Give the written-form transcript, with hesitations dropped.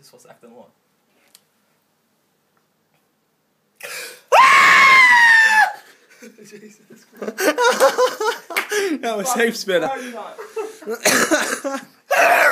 This was echt een hoor. Jezus. Ja, we safe spinnen.